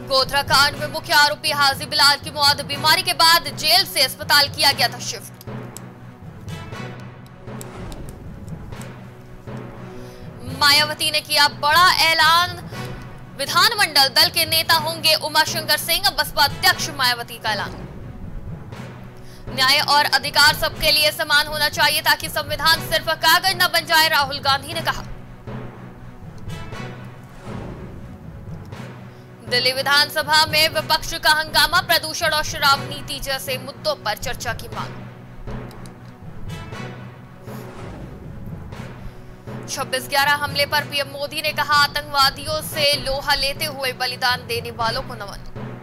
गोधरा कांड में मुख्य आरोपी हाजी बिलाल की मौत, बीमारी के बाद जेल से अस्पताल किया गया था शिफ्ट। मायावती ने किया बड़ा ऐलान, विधानमंडल दल के नेता होंगे उमाशंकर सिंह, बसपा अध्यक्ष मायावती का ऐलान। न्याय और अधिकार सबके लिए समान होना चाहिए ताकि संविधान सिर्फ कागज न बन जाए, राहुल गांधी ने कहा। दिल्ली विधानसभा में विपक्ष का हंगामा, प्रदूषण और शराब नीति जैसे मुद्दों पर चर्चा की मांग। 26/11 हमले पर पीएम मोदी ने कहा, आतंकवादियों से लोहा लेते हुए बलिदान देने वालों को नमन।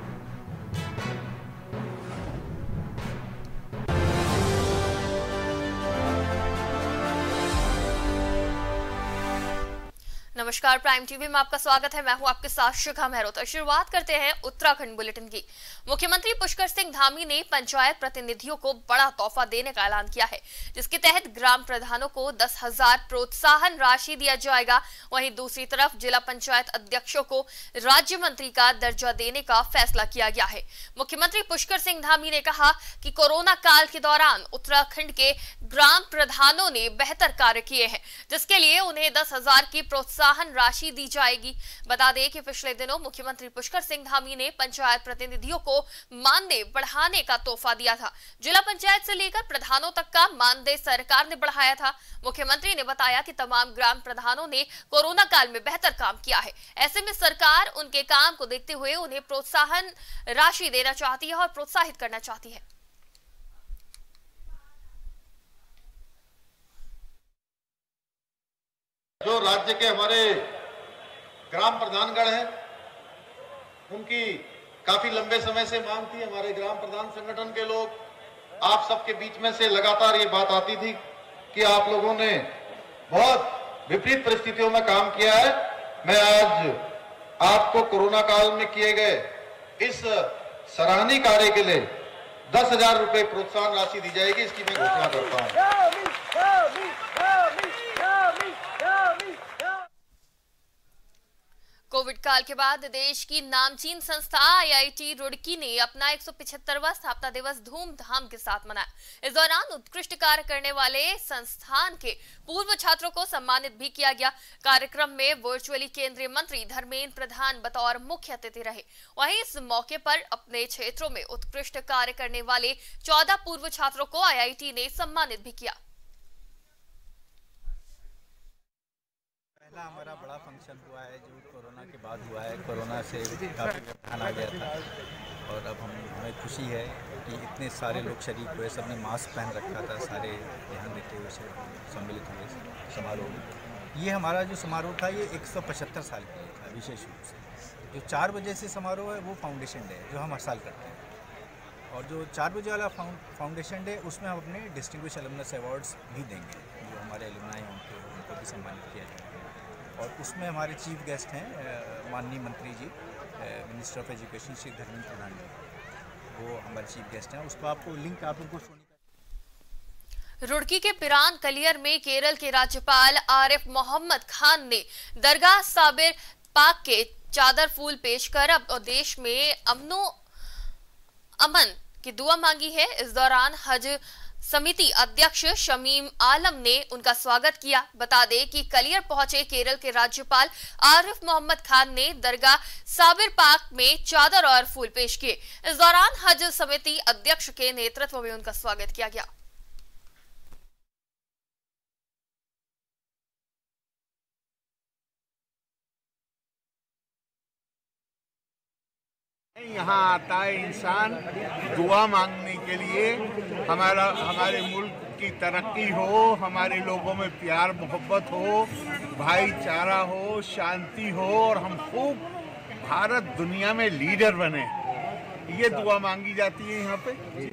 नमस्कार, प्राइम टीवी में आपका स्वागत है। मैं हूं आपके साथ शिखा मेहरोत्रा। शुरुआत करते हैं उत्तराखंड बुलेटिन की। मुख्यमंत्री पुष्कर सिंह धामी ने पंचायत प्रतिनिधियों को बड़ा तोहफा देने का ऐलान किया है, जिसके तहत ग्राम प्रधानों को 10,000 प्रोत्साहन राशि दिया जाएगा। वहीं दूसरी तरफ जिला पंचायत अध्यक्षों को राज्य मंत्री का दर्जा देने का फैसला किया गया है। मुख्यमंत्री पुष्कर सिंह धामी ने कहा कि कोरोना काल के दौरान उत्तराखंड के ग्राम प्रधानों ने बेहतर कार्य किए हैं, जिसके लिए उन्हें 10,000 की प्रोत्साहन राशि दी जाएगी। बता दें कि पिछले दिनों मुख्यमंत्री पुष्कर सिंह धामी ने पंचायत प्रतिनिधियों को मानदेय बढ़ाने का तोहफा दिया था। जिला पंचायत से लेकर प्रधानों तक का मानदेय सरकार ने बढ़ाया था। मुख्यमंत्री ने बताया कि तमाम ग्राम प्रधानों ने कोरोना काल में बेहतर काम किया है। ऐसे में सरकार उनके काम को देखते हुए उन्हें प्रोत्साहन राशि देना चाहती है और प्रोत्साहित करना चाहती है। जो राज्य के हमारे ग्राम प्रधानगण हैं, उनकी काफी लंबे समय से मांग थी। हमारे ग्राम प्रधान संगठन के लोग, आप सबके बीच में से लगातार ये बात आती थी कि आप लोगों ने बहुत विपरीत परिस्थितियों में काम किया है। मैं आज आपको कोरोना काल में किए गए इस सराहनीय कार्य के लिए 10,000 रुपए प्रोत्साहन राशि दी जाएगी, इसकी मैं घोषणा करता हूं। कोविड काल के बाद देश की नामचीन संस्था आईआईटी रुड़की ने अपना 175वां स्थापना दिवस धूमधाम के साथ मनाया। इस दौरान उत्कृष्ट कार्य करने वाले संस्थान के पूर्व छात्रों को सम्मानित भी किया गया। कार्यक्रम में वर्चुअली केंद्रीय मंत्री धर्मेंद्र प्रधान बतौर मुख्य अतिथि रहे। वहीं इस मौके पर अपने क्षेत्रों में उत्कृष्ट कार्य करने वाले 14 पूर्व छात्रों को आईआईटी ने सम्मानित भी किया। पहला हमारा बड़ा फंक्शन हुआ है जो कोरोना के बाद हुआ है। कोरोना से काफ़ी व्यवधान आ गया था और अब हमें खुशी है कि इतने सारे लोग शरीक हुए, सबने मास्क पहन रखा था, सारे ध्यान देते हुए सम्मिलित हुए समारोह में। ये हमारा जो समारोह था ये 175 साल के लिए था। विशेष रूप से जो 4 बजे से समारोह है वो फाउंडेशन डे जो हम हर साल करते हैं, और जो 4 बजे वाला फाउंडेशन डे उसमें हम अपने डिस्टिंग्विश एलुमनस अवार्ड्स भी देंगे। जो हमारे एलुमनाई हैं उनको भी सम्मानित किया जाएगा। और उसमें हमारे चीफ गेस्ट हैं माननीय मंत्री जी, minister of education Shri Dharmendra Pradhan ji, वो हमारे चीफ गेस्ट हैं। उसको आपको लिंक आप उनको रुड़की के पिरान कलियर में केरल के राज्यपाल आरिफ मोहम्मद खान ने दरगाह साबिर पाक के चादर फूल पेश कर अब देश में अमन की दुआ मांगी है। इस दौरान हज समिति अध्यक्ष शमीम आलम ने उनका स्वागत किया। बता दें कि कलियर पहुंचे केरल के राज्यपाल आरिफ मोहम्मद खान ने दरगाह साबिर पाक में चादर और फूल पेश किए। इस दौरान हज समिति अध्यक्ष के नेतृत्व में उनका स्वागत किया गया। यहाँ आता है इंसान दुआ मांगने के लिए, हमारे मुल्क की तरक्की हो, हमारे लोगों में प्यार मोहब्बत हो, भाईचारा हो, शांति हो और हम खूब भारत दुनिया में लीडर बने। ये दुआ मांगी जाती है यहाँ पे।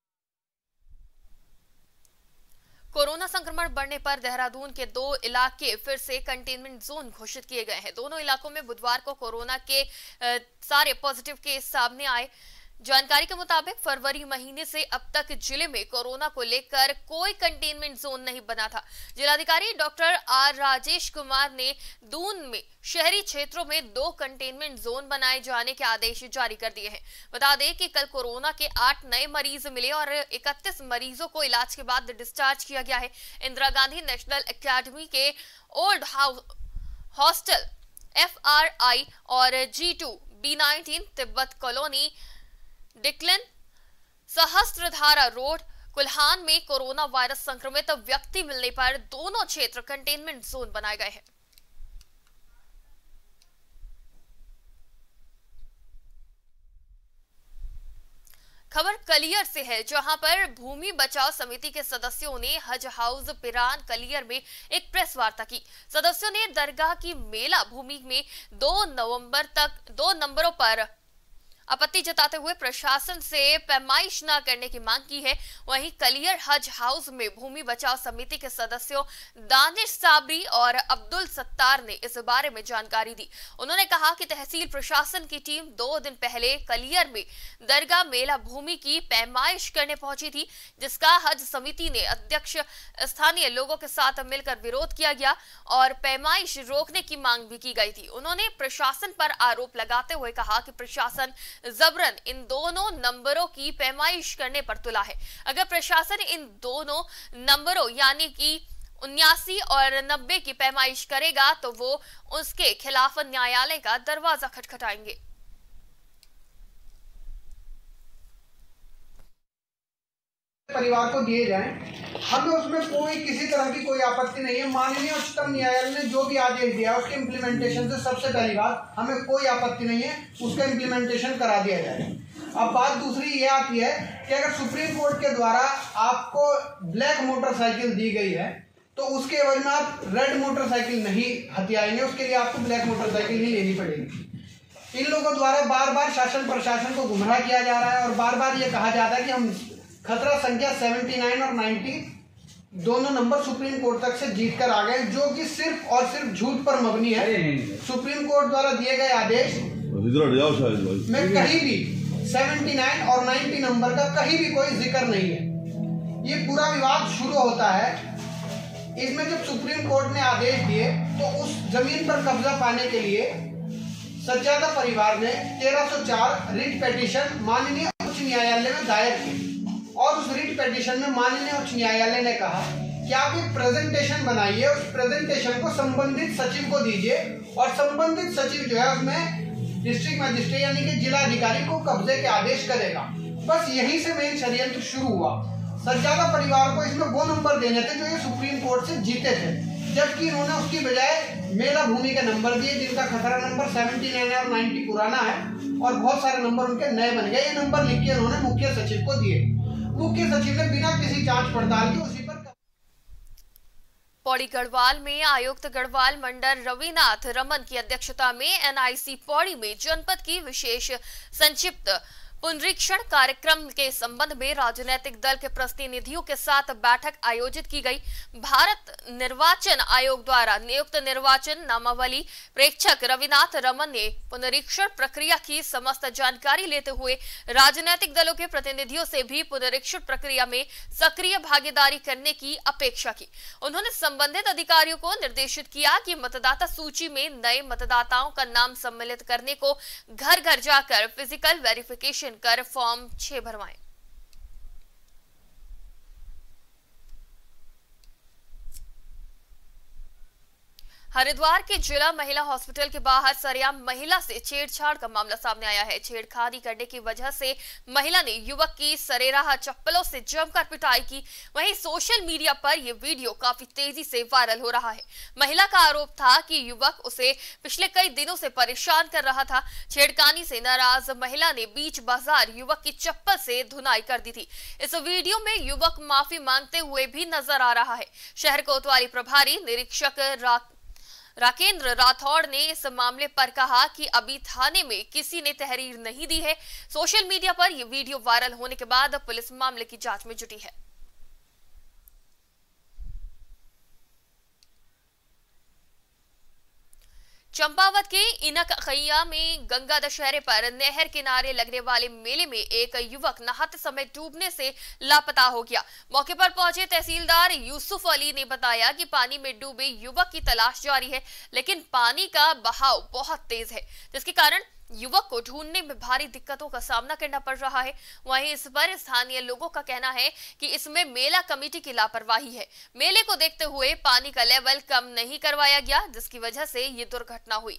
कोरोना संक्रमण बढ़ने पर देहरादून के 2 इलाके फिर से कंटेनमेंट जोन घोषित किए गए हैं। दोनों इलाकों में बुधवार को कोरोना के सारे पॉजिटिव केस सामने आए। जानकारी के मुताबिक फरवरी महीने से अब तक जिले में कोरोना को लेकर कोई कंटेनमेंट जोन नहीं बना था। जिलाधिकारी डॉक्टर आर राजेश कुमार ने दून में शहरी क्षेत्रों में 2 कंटेनमेंट जोन बनाए जाने के आदेश जारी कर दिए हैं। बता दें कि कल कोरोना के 8 नए मरीज मिले और 31 मरीजों को इलाज के बाद डिस्चार्ज किया गया है। इंदिरा गांधी नेशनल एकेडमी के ओल्ड हॉस्टल FRI और G2 B19 तिब्बत कॉलोनी डिक्लन सहस्त्रधारा रोड कुल्हान में कोरोना वायरस संक्रमित व्यक्ति मिलने पर दोनों क्षेत्र कंटेनमेंट जोन बनाए गए हैं। खबर कलियर से है, जहां पर भूमि बचाओ समिति के सदस्यों ने हज हाउस पिरान कलियर में एक प्रेस वार्ता की। सदस्यों ने दरगाह की मेला भूमि में 2 नंबरों पर आपत्ति जताते हुए प्रशासन से पैमाइश न करने की मांग की है। वहीं कलियर हज हाउस में भूमि बचाओ समिति के सदस्यों दानिश साबरी और अब्दुल सत्तार ने इस बारे में जानकारी दी। उन्होंने कहा कि तहसील प्रशासन की टीम 2 दिन पहले कलियर में दरगाह मेला भूमि की पैमाइश करने पहुंची थी, जिसका हज समिति ने अध्यक्ष स्थानीय लोगों के साथ मिलकर विरोध किया गया और पैमाइश रोकने की मांग भी की गई थी। उन्होंने प्रशासन पर आरोप लगाते हुए कहा कि प्रशासन जबरन इन दोनों नंबरों की पैमाइश करने पर तुला है। अगर प्रशासन इन दोनों नंबरों यानी कि 79 और 90 की पैमाइश करेगा तो वो उसके खिलाफ न्यायालय का दरवाजा खटखटाएंगे। परिवार को दिए जाएं, हमें उसमें कोई किसी तरह की कोई आपत्ति नहीं है। माननीय उच्चतम न्यायालय ने जो भी आदेश दिया उसके इम्प्लीमेंटेशन से सबसे पहली बात हमें कोई आपत्ति नहीं है, उसका इम्प्लीमेंटेशन करा दिया जाए। अब बात दूसरी ये आती है कि अगर सुप्रीम कोर्ट के द्वारा आपको ब्लैक मोटरसाइकिल दी गई है तो उसके एवज में आप रेड मोटरसाइकिल नहीं हथियाएंगे, उसके लिए आपको ब्लैक मोटरसाइकिल ही लेनी पड़ेगी। इन लोगों द्वारा बार बार शासन प्रशासन को गुमराह किया जा रहा है और बार बार ये कहा जाता है कि हम खतरा संख्या 79 और 90 दोनों नंबर सुप्रीम कोर्ट तक से जीत कर आ गए, जो कि सिर्फ और सिर्फ झूठ पर मबनी है। सुप्रीम कोर्ट द्वारा दिए गए आदेश में कहीं भी 79 और 90 नंबर का कहीं भी कोई जिक्र नहीं है। ये पूरा विवाद शुरू होता है इसमें जब सुप्रीम कोर्ट ने आदेश दिए तो उस जमीन पर कब्जा पाने के लिए सज्जादा परिवार ने 1304 रिट पिटीशन माननीय उच्च न्यायालय में दायर की और उस रिट पिटीशन में माननीय उच्च न्यायालय ने कहा कि आप एक प्रेजेंटेशन बनाइए, उस प्रेजेंटेशन को संबंधित सचिव को दीजिए और संबंधित सचिव जो है उसमें डिस्ट्रिक्ट मजिस्ट्रेट यानी कि जिला अधिकारी को कब्जे के आदेश करेगा। बस यहीं से मेन षड्यंत्र शुरू हुआ। सज्जादा परिवार को इसमें वो नंबर देने थे जो ये सुप्रीम कोर्ट से जीते थे, जबकि इन्होंने उसकी बजाय मेला भूमि के नंबर दिए जिनका खतरा नंबर 79 और 90 पुराना है और बहुत सारे नंबर उनके नए बन गए। ये नंबर लिख के उन्होंने मुख्य सचिव को दिए। मुख्य सचिव ने बिना किसी जांच पड़ताल के उसी पर पौड़ी गढ़वाल में आयुक्त गढ़वाल मंडल रविनाथ रमन की अध्यक्षता में NIC पौड़ी में जनपद की विशेष संक्षिप्त पुनरीक्षण कार्यक्रम के संबंध में राजनीतिक दल के प्रतिनिधियों के साथ बैठक आयोजित की गई। भारत निर्वाचन आयोग द्वारा नियुक्त निर्वाचन नामावली प्रेक्षक रविनाथ रमन ने पुनरीक्षण प्रक्रिया की समस्त जानकारी लेते हुए राजनीतिक दलों के प्रतिनिधियों से भी पुनरीक्षण प्रक्रिया में सक्रिय भागीदारी करने की अपेक्षा की। उन्होंने संबंधित अधिकारियों को निर्देशित किया कि मतदाता सूची में नए मतदाताओं का नाम सम्मिलित करने को घर घर जाकर फिजिकल वेरिफिकेशन कर फॉर्म 6 भरवाएं। हरिद्वार के जिला महिला हॉस्पिटल के बाहर सरेआम महिला से छेड़छाड़ का मामला सामने आया है। छेड़खानी करने की वजह से महिला ने युवक की सरेराह चप्पलों से जमकर पिटाई की। वहीं सोशल मीडिया पर यह वीडियो काफी तेजी से वायरल हो रहा है। महिला का आरोप था कि युवक उसे पिछले कई दिनों से परेशान कर रहा था। छेड़खानी से नाराज महिला ने बीच बाजार युवक की चप्पल से धुनाई कर दी थी। इस वीडियो में युवक माफी मांगते हुए भी नजर आ रहा है। शहर कोतवाली प्रभारी निरीक्षक राकेंद्र राठौड़ ने इस मामले पर कहा कि अभी थाने में किसी ने तहरीर नहीं दी है। सोशल मीडिया पर यह वीडियो वायरल होने के बाद पुलिस मामले की जांच में जुटी है। चंपावत के इनक खैया में गंगा दशहरे पर नहर किनारे लगने वाले मेले में एक युवक नहाते समय डूबने से लापता हो गया। मौके पर पहुंचे तहसीलदार यूसुफ अली ने बताया कि पानी में डूबे युवक की तलाश जारी है, लेकिन पानी का बहाव बहुत तेज है, जिसके कारण युवक को ढूंढने में भारी दिक्कतों का सामना करना पड़ रहा है। वहीं इस पर स्थानीय लोगों का कहना है कि इसमें मेला कमेटी की लापरवाही है। मेले को देखते हुए पानी का लेवल कम नहीं करवाया गया, जिसकी वजह से ये दुर्घटना हुई।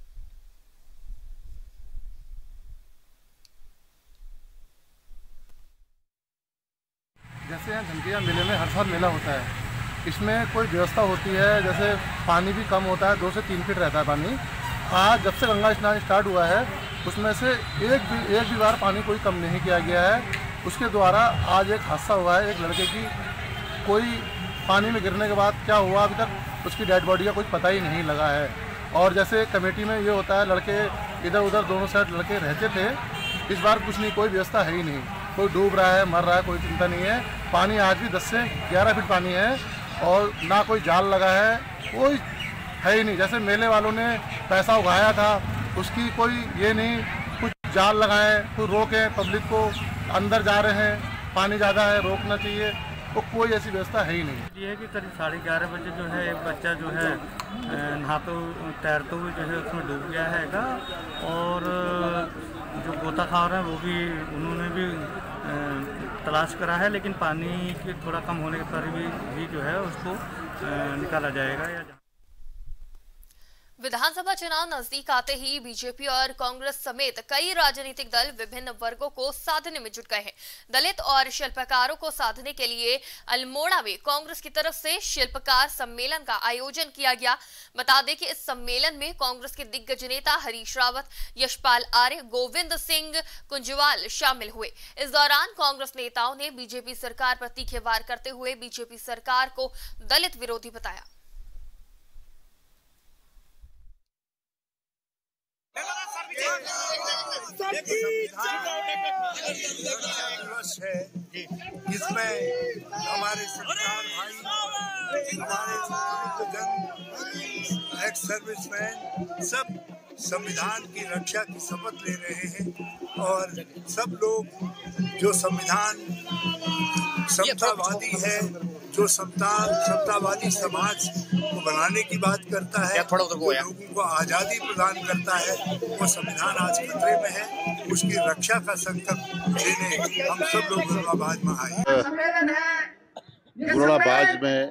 जैसे यहाँ झमकिया मेले में हर साल मेला होता है, इसमें कोई व्यवस्था होती है, जैसे पानी भी कम होता है, 2 से 3 फीट रहता है पानी। आज जब से गंगा स्नान स्टार्ट हुआ है उसमें से एक भी बार पानी कोई कम नहीं किया गया है। उसके द्वारा आज एक हादसा हुआ है, एक लड़के की कोई पानी में गिरने के बाद क्या हुआ अभी तक उसकी डेड बॉडी का कुछ पता ही नहीं लगा है। और जैसे कमेटी में ये होता है, लड़के इधर उधर दोनों साइड लड़के रहते थे, इस बार कुछ नहीं, कोई व्यवस्था है ही नहीं, कोई डूब रहा है मर रहा है, कोई चिंता नहीं है। पानी आज भी 10 से 11 फीट पानी है और ना कोई जाल लगा है, कोई है ही नहीं। जैसे मेले वालों ने पैसा उगाया था उसकी कोई ये नहीं, कुछ जाल लगाए, कोई रोके, पब्लिक को अंदर जा रहे हैं, पानी ज़्यादा है रोकना चाहिए, तो कोई ऐसी व्यवस्था है ही नहीं। ये है कि करीब 11:30 बजे जो है एक बच्चा जो है नहाते तैरते हुए जो है उसमें डूब गया हैगा, और जो गोताखोर हैं वो भी उन्होंने भी तलाश करा है, लेकिन पानी के थोड़ा कम होने पर भी जो है उसको निकाला जाएगा। विधानसभा चुनाव नजदीक आते ही बीजेपी और कांग्रेस समेत कई राजनीतिक दल विभिन्न वर्गों को साधने में जुट गए हैं। दलित और शिल्पकारों को साधने के लिए अल्मोड़ा में कांग्रेस की तरफ से शिल्पकार सम्मेलन का आयोजन किया गया। बता दें कि इस सम्मेलन में कांग्रेस के दिग्गज नेता हरीश रावत, यशपाल आर्य, गोविंद सिंह कुंजवाल शामिल हुए। इस दौरान कांग्रेस नेताओं ने बीजेपी सरकार पर तीखे वार करते हुए बीजेपी सरकार को दलित विरोधी बताया। है जिसमें हमारे सरकार भाई, हमारे जन, एक्स सर्विसमैन सब संविधान की रक्षा की शपथ ले रहे हैं, और सब लोग जो संविधान समतावादी है, जो समतावादी समाज को बनाने की बात करता है, लोगों को आज़ादी प्रदान करता है, वो संविधान आज खतरे में है। उसकी रक्षा का संकल्प लेने हम सब लोग गुरुड़ाबाज में आए। गुरुड़ाबाज में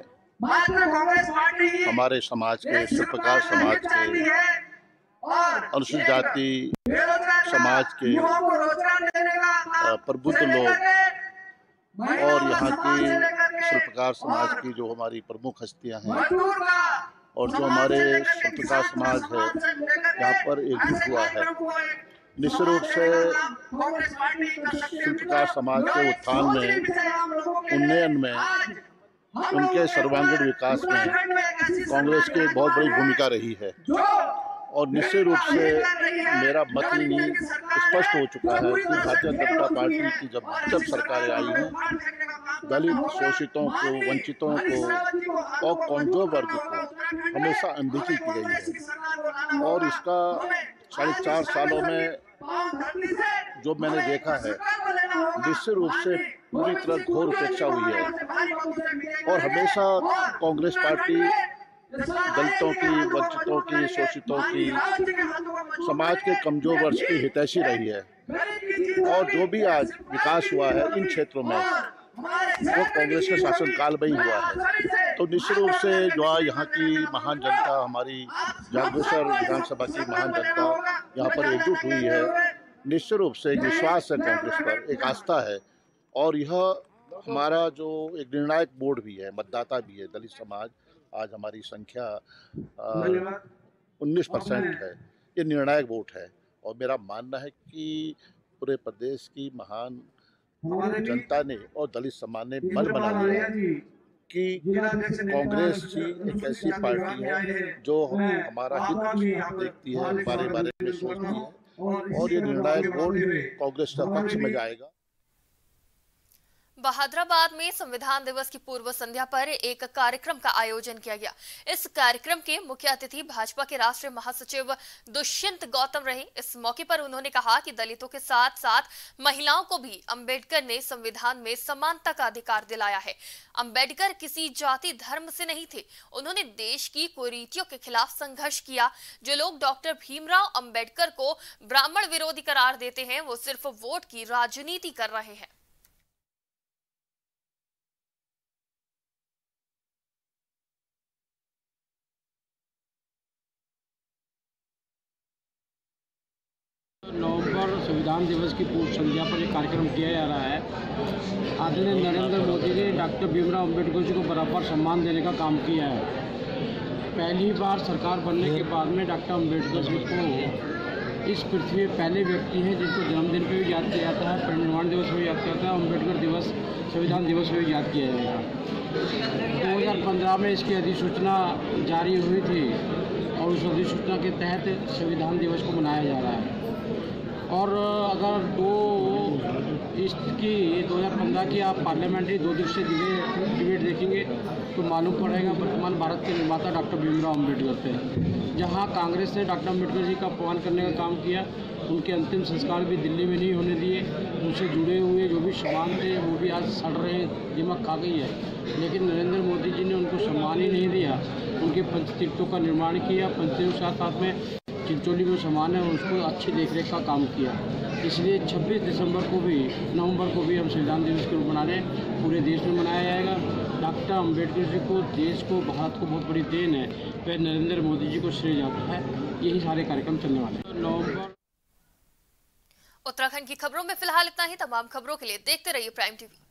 हमारे समाज के, शिल्पकार समाज के, अनुसूचित जाति समाज के प्रबुद्ध लोग और यहाँ की शिल्पकार समाज की जो हमारी प्रमुख हस्तियाँ हैं और जो हमारे शिल्पकार समाज है यहाँ पर एकजुट हुआ है। निश्चित रूप से शिल्पकार समाज के उत्थान में, उन्नयन में, उनके सर्वांगीण विकास में कांग्रेस की बहुत बड़ी भूमिका रही है। और निश्चित रूप से मेरा मत ही स्पष्ट हो चुका है कि भारतीय जनता पार्टी की जब सरकारें आई हैं, दलित, शोषितों को, वंचितों को और कमजोर वर्ग को हमेशा अनदेखी की गई है। और इसका 4.5 सालों में जो मैंने देखा है, निश्चित रूप से पूरी तरह घोर उपेक्षा हुई है। और हमेशा कांग्रेस पार्टी दलितों की, वंचितों की, शोषितों की, समाज के कमजोर वर्ग की हितैषी रही है। और जो भी आज विकास हुआ है इन क्षेत्रों में वो कांग्रेस के शासनकाल में ही हुआ है। तो निश्चित रूप से जो यहाँ की महान जनता, हमारी जागेश्वर विधानसभा की महान जनता यहाँ पर एकजुट हुई है। निश्चित रूप से एक विश्वास है कांग्रेस पर, एक आस्था है। और यह हमारा जो एक निर्णायक वोट भी है, मतदाता भी है, दलित समाज आज हमारी संख्या 19% है। ये निर्णायक वोट है और मेरा मानना है कि पूरे प्रदेश की महान जनता ने और दलित समाज ने मन बना लिया कि कांग्रेस ही एक ऐसी पार्टी है जो हमारा हित देखती है, हमारे बारे में सोचती है, और ये निर्णायक वोट कांग्रेस का पक्ष में जाएगा। बहादुराबाद में संविधान दिवस की पूर्व संध्या पर एक कार्यक्रम का आयोजन किया गया। इस कार्यक्रम के मुख्य अतिथि भाजपा के राष्ट्रीय महासचिव दुष्यंत गौतम रहे। इस मौके पर उन्होंने कहा कि दलितों के साथ साथ महिलाओं को भी अंबेडकर ने संविधान में समानता का अधिकार दिलाया है। अंबेडकर किसी जाति धर्म से नहीं थे। उन्होंने देश की कुरीतियों के खिलाफ संघर्ष किया। जो लोग डॉक्टर भीमराव अंबेडकर को ब्राह्मण विरोधी करार देते हैं, वो सिर्फ वोट की राजनीति कर रहे हैं। नवंबर संविधान दिवस की पूर्व संध्या पर एक कार्यक्रम किया जा रहा है। आदरणीय नरेंद्र मोदी ने डॉक्टर भीमराव अंबेडकर जी को बराबर सम्मान देने का काम किया है। पहली बार सरकार बनने के बाद में डॉक्टर अंबेडकर जी को इस पृथ्वी में पहले व्यक्ति हैं जिनको जन्मदिन पर भी याद किया जाता है, परिनिर्वाण दिवस पर भी याद किया जाता है, अम्बेडकर दिवस संविधान दिवस पर भी याद किया जाएगा। 2015 में इसकी अधिसूचना जारी हुई थी और उस अधिसूचना के तहत संविधान दिवस को मनाया जा रहा है। और अगर 2015 की आप पार्लियामेंट्री 2 दिवसीय डिबेट देखेंगे तो मालूम पड़ेगा वर्तमान भारत के निर्माता डॉक्टर भीमराव अंबेडकर थे। जहां कांग्रेस ने डॉक्टर अंबेडकर जी का अपमान करने का काम किया, उनके अंतिम संस्कार भी दिल्ली में नहीं होने दिए। उनसे जुड़े हुए जो भी सम्मान थे वो भी आज सड़ रहे दिमाग खा गई है। लेकिन नरेंद्र मोदी जी ने उनको सम्मान ही नहीं दिया। उनके पंचतीर्थों का निर्माण किया, पंचतीर्थों के साथ में चिंचोली में समान है और उसको अच्छी देखरेख का काम किया। इसलिए 26 नवंबर को भी हम संविधान दिवस के रूप मना रहे हैं। पूरे देश में मनाया जाएगा। डॉक्टर अंबेडकर जी को, देश को, भारत को बहुत बड़ी देन है, वह नरेंद्र मोदी जी को श्रेय जाता है। यही सारे कार्यक्रम चलने वाले हैं। नवंबर। उत्तराखंड की खबरों में फिलहाल इतना ही। तमाम खबरों के लिए देखते रहिए प्राइम टीवी।